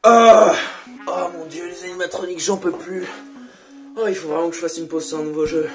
Ah, oh mon dieu, les animatroniques, j'en peux plus. Oh, il faut vraiment que je fasse une pause sur un nouveau jeu.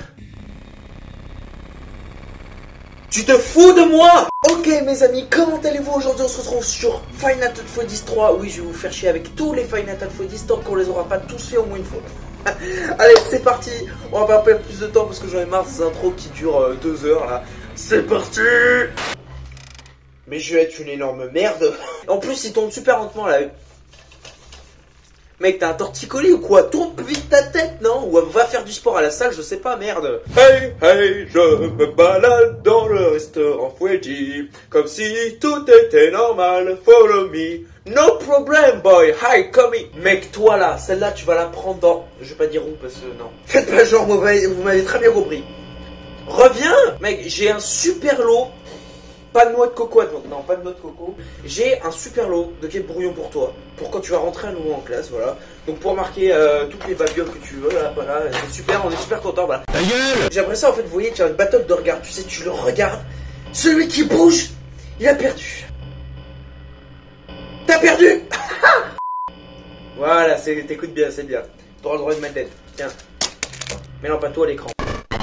Tu te fous de moi? Ok mes amis, comment allez-vous? Aujourd'hui on se retrouve sur Five Nights at Freddy's 3. Oui, je vais vous faire chier avec tous les Five Nights at Freddy's tant qu'on les aura pas tous fait au moins une fois. Allez, c'est parti. On va pas perdre plus de temps parce que j'en ai marre de ces intros qui durent 2 heures là. C'est parti. Mais je vais être une énorme merde. En plus il tombe super lentement là. Mec, t'as un torticolis ou quoi? Tourne plus vite ta tête, non? Ou va faire du sport à la salle, je sais pas, merde. Hey, hey, je me balade dans le restaurant Freddy, comme si tout était normal, follow me. No problem, boy, hi, come in. Mec, toi là, celle-là, tu vas la prendre dans... Je vais pas dire où, parce que non. Faites pas genre, vous m'avez très bien compris. Reviens. Mec, j'ai un super lot. Pas de noix de coco, non, pas de noix de coco. J'ai un super lot de quai brouillon pour toi. Pour quand tu vas rentrer à nouveau en classe, voilà. Donc pour marquer toutes les babioles que tu veux, là, voilà. C'est super, on est super content, voilà. Ta gueule! J'ai l'impression, en fait, vous voyez, tu as une battle de regard. Tu sais, tu le regardes. Celui qui bouge, il a perdu. T'as perdu! Voilà, t'écoutes bien, c'est bien. T'auras le droit de mettre tête. Tiens. Mélange pas tout à l'écran.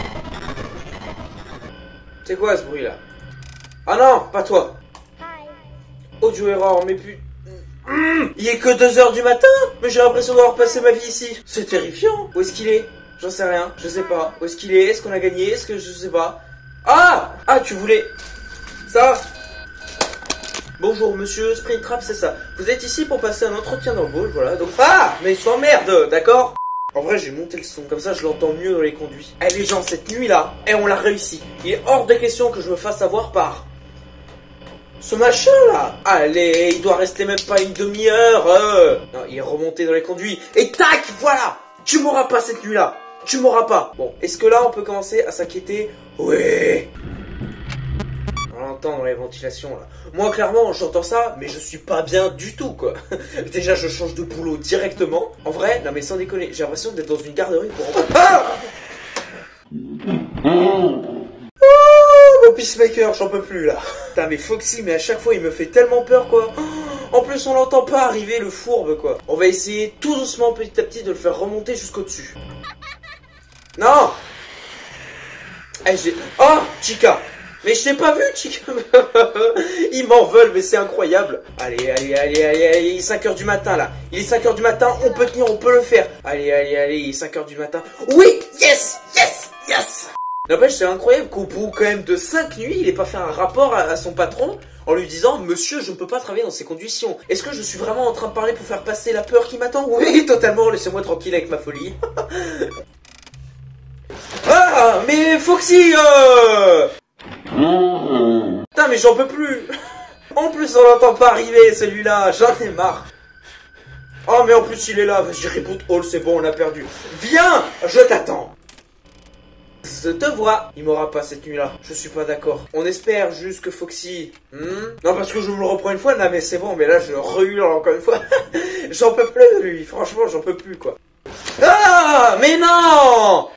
C'est quoi ce bruit là? Ah non, pas toi. Audio error, mais putain. Il est que 2 h du matin. Mais j'ai l'impression d'avoir passé ma vie ici. C'est terrifiant. Où est-ce qu'il est? J'en sais rien, je sais pas. Où est-ce qu'il est? Est-ce qu'on a gagné? Est-ce que je sais pas? Ah! Ah, tu voulais... Ça? Bonjour monsieur, Springtrap, c'est ça. Vous êtes ici pour passer un entretien d'embauche, voilà. Donc... Ah! Mais sans merde, d'accord? En vrai, j'ai monté le son, comme ça je l'entends mieux dans les conduits. Eh les gens, cette nuit-là, on l'a réussi. Il est hors de question que je me fasse avoir par... ce machin là. Allez, il doit rester même pas une demi-heure. Non, il est remonté dans les conduits. Et tac, voilà. Tu m'auras pas cette nuit-là. Tu m'auras pas. Bon, est-ce que là on peut commencer à s'inquiéter? Oui. On l'entend dans les ventilations là. Moi clairement j'entends ça, mais je suis pas bien du tout quoi. Déjà je change de boulot directement. En vrai, non mais sans déconner, j'ai l'impression d'être dans une garderie pour... Ah! Mon peacemaker, j'en peux plus là. Putain mais Foxy, mais à chaque fois il me fait tellement peur quoi. En plus on l'entend pas arriver le fourbe quoi. On va essayer tout doucement petit à petit de le faire remonter jusqu'au dessus. Non. Eh, oh Chica. Mais je t'ai pas vu Chica. Ils m'en veulent mais c'est incroyable. Allez, allez, allez, allez, allez, il est 5 h du matin là. Il est 5 h du matin, on peut tenir, on peut le faire. Allez, allez, allez, il est 5 h du matin. Oui, yes, yes, yes. N'empêche, c'est incroyable qu'au bout quand même de 5 nuits, il ait pas fait un rapport à son patron en lui disant « Monsieur, je ne peux pas travailler dans ces conditions. Est-ce que je suis vraiment en train de parler pour faire passer la peur qui m'attend ?» Oui, totalement, laissez-moi tranquille avec ma folie. Ah, mais Foxy Putain, mais j'en peux plus. En plus, on l'entend pas arriver, celui-là. J'en ai marre. Oh, mais en plus, il est là. Vas-y, reboot all, c'est bon, on a perdu. Viens, je t'attends. Je te vois. Il m'aura pas cette nuit-là. Je suis pas d'accord. On espère juste que Foxy... Non, parce que je me le reprends une fois. Non, mais c'est bon. Mais là, je rehule encore une fois. J'en peux plus de lui. Franchement, j'en peux plus, quoi. Ah, mais non.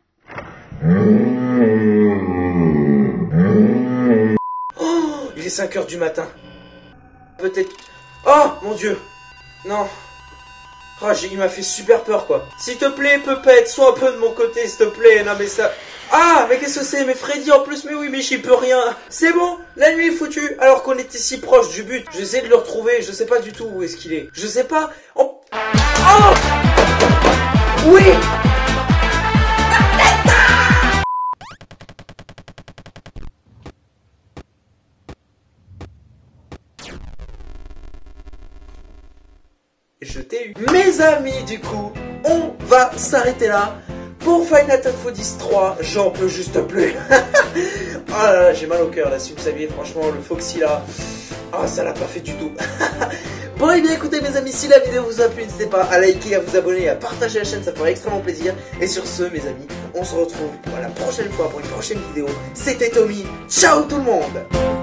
Oh, il est 5 h du matin. Peut-être... Oh, mon Dieu. Non. Oh, il m'a fait super peur, quoi. S'il te plaît, Pepette, sois un peu de mon côté, s'il te plaît. Non, mais ça... Ah, mais qu'est-ce que c'est? Mais Freddy en plus, mais oui, mais j'y peux rien. C'est bon, la nuit est foutue, alors qu'on était si proche du but. J'essaie de le retrouver, je sais pas du tout où est-ce qu'il est. Je sais pas... Oh, oh. Oui. Je t'ai eu. Mes amis, du coup, on va s'arrêter là. Pour Five Nights at Freddy's 3, j'en peux juste plus. Oh là là, j'ai mal au cœur là, si vous saviez, franchement, le Foxy là, oh, ça l'a pas fait du tout. Bon, et bien écoutez mes amis, si la vidéo vous a plu, n'hésitez pas à liker, à vous abonner, à partager la chaîne, ça ferait extrêmement plaisir. Et sur ce, mes amis, on se retrouve pour la prochaine fois, pour une prochaine vidéo. C'était Tommy, ciao tout le monde.